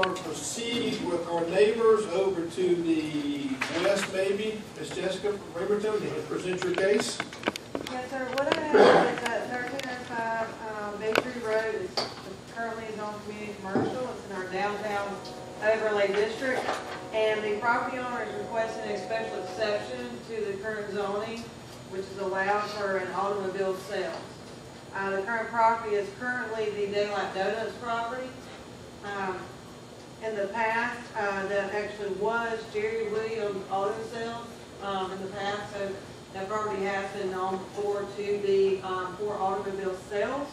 Proceed with our neighbors over to the west, maybe. Ms. Jessica from Bremerton, you can present your case. Yes, sir. What I have is that 1305 Baytree Road is currently zoned community commercial. It's in our downtown overlay district. And the property owner is requesting a special exception to the current zoning, which is allowed for an automobile sale. The current property is currently the Daylight Donuts property. In the past, that actually was Jerry Williams Auto Sales in the past, so that property has been known before to be for automobile sales.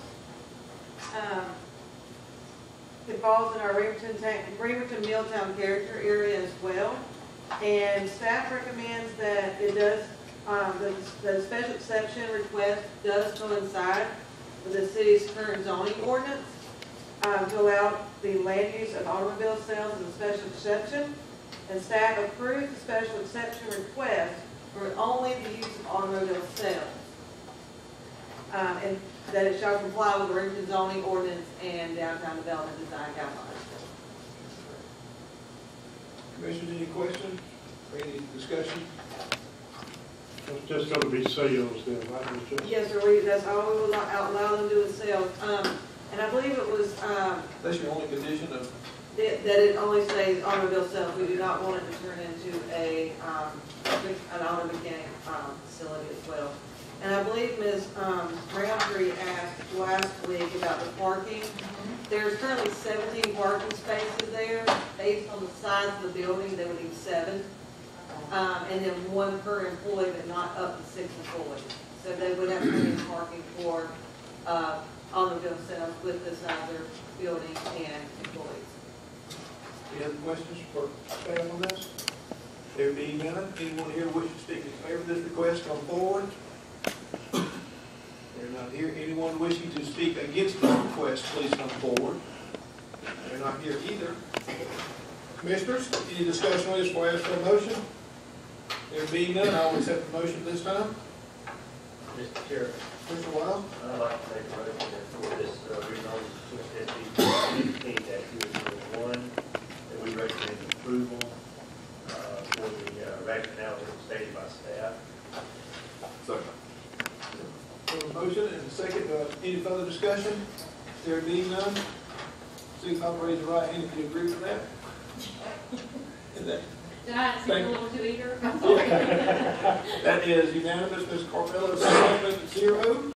It falls in our Bremerton Milltown character area as well, and staff recommends that it does, the special exception request does coincide with the city's current zoning ordinance. To allow the land use of automobile sales as a special exception, and staff approves the special exception request for only the use of automobile sales, and that it shall comply with the Bremerton zoning ordinance and downtown development design guidelines. Commissioners, any questions or any discussion? It's just going to be sales then, right? Yes, sir. That's all we will allow them to do is sales. And I believe it was That's your only condition of. that it only says automobile sales. We do not want it to turn into an auto mechanic facility as well. And I believe Ms. Roundtree asked last week about the parking. There's currently 17 parking spaces there. Based on the size of the building, they would need 7. And then 1 per employee, but not up to 6 employees. So they would have plenty of parking for automobile sales with this other building and employees. Any other questions for staff on this? There being none, anyone here wishing to speak in favor of this request, come forward. They're not here. Anyone wishing to speak against this request, please come forward. They're not here either. Commissioners, any discussion on this before I ask for a motion? There being none, I will accept the motion this time. Mr. Chair, Mr. Wild? I'd like to make a motion for this rezone 650-18-201, that we recommend approval for the rationale that was stated by staff. Second. A motion and a second. Any further discussion? There being none, signify by raising your right hand if you agree with that. Did I speak a little too eager? I'm sorry. That is unanimous, Ms. Carmelo, 7-0.